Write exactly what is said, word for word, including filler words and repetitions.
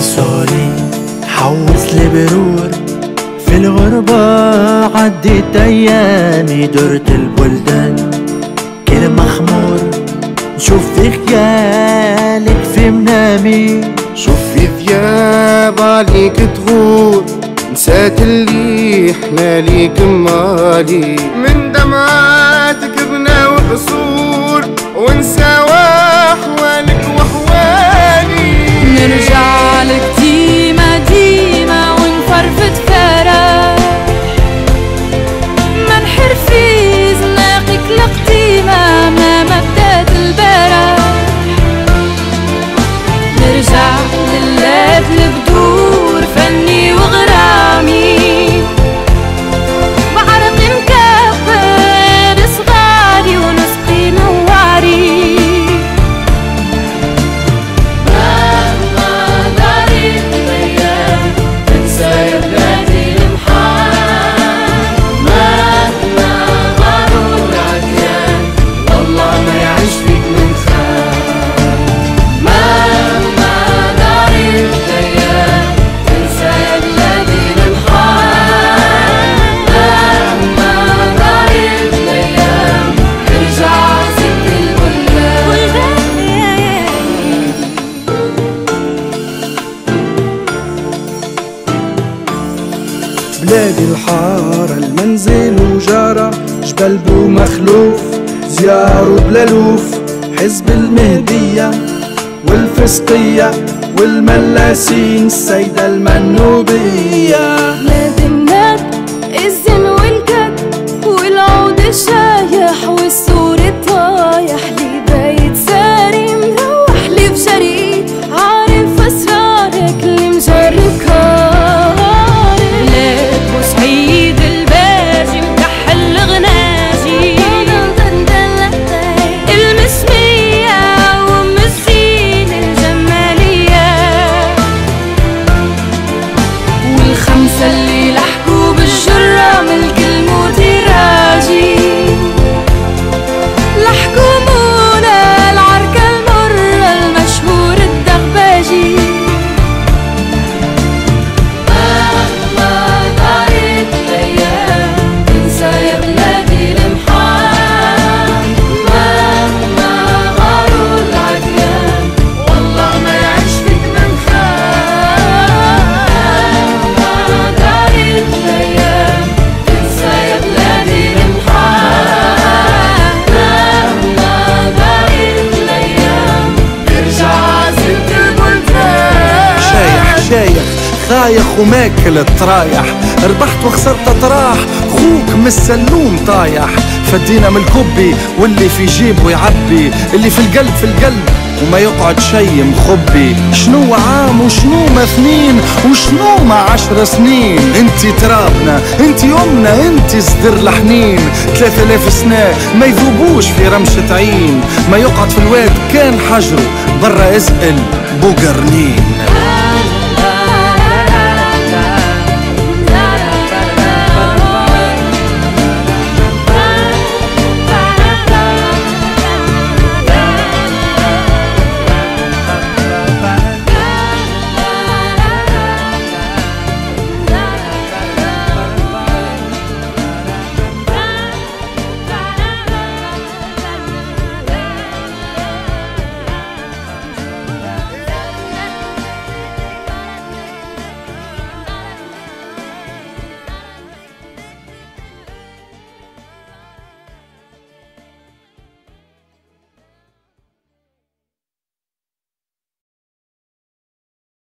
صوري حوص لي برور في الغربة، عديت أيامي درت البلدان كل مخمور، نشوف في خيالك في منامي، شوف في ثياب عليك تغور، نسات اللي احنا ليك مالي، من دمعاتك بنا وقصور ونسى واحوالك وحوالي، نرجع لك ديما ديما ونفرفت فرح، ما نحرفيز نلاقيك القديمة ما مبدات البرح، نرجع للاب البدور فني وغرامي، بعرق مكبر صغاري ونسقي نواري، مهما دارت الايام تنسى يا بلادي المحال، مهما غاروا العديان والله ما يعيش فيك من خال، مهما دارت الايام تنسى يا بلادي المحال، مهما دارت الايام ترجع ست البلدان. بلادي الحارة المنزل وجارة، جبل بو مخلوف زيار وبلالوف، حزب المهدية والفسقية والملاسين السيدة المنوبية، بلاد الناب الزن والكد والعود الشايح والسور الطايح، لي بايت ساري مروح لي في جري، عارف اسرارك اللي مجرب كارك، بلاد بوسعيد الباجي مكحل غناجي، المسمية وام الزين الجمالية، والخمسة اللي لحقوا بالجرة ملك الموت راجي، لحقوا مولا العركة المرة المشهور الدغباجي، مهما دارت الأيام تنسى يا بلادي المحال، مهما غاروا العديان والله ما يعيش فيك من خال، مهما دارت الأيام تنسى يا بلادي المحال، مهما دارت الأيام ترجع ست البلدان. شايح شايخ خايخ وماكل الطرايح، ربحت وخسرت اطراح، خوك من السلوم طايح، فدينا من الكبي واللي في جيبه يعبي، اللي في القلب في القلب وما يقعد شي مخبي، شنو عام وشنو ما اثنين وشنو ما عشر سنين، انتي ترابنا انتي امنا انتي صدر الحنين، ثلاثة آلاف سنة ما يذوبوش في رمشة عين، ما يقعد في الواد كان حجره برا اسأل بوقرنين.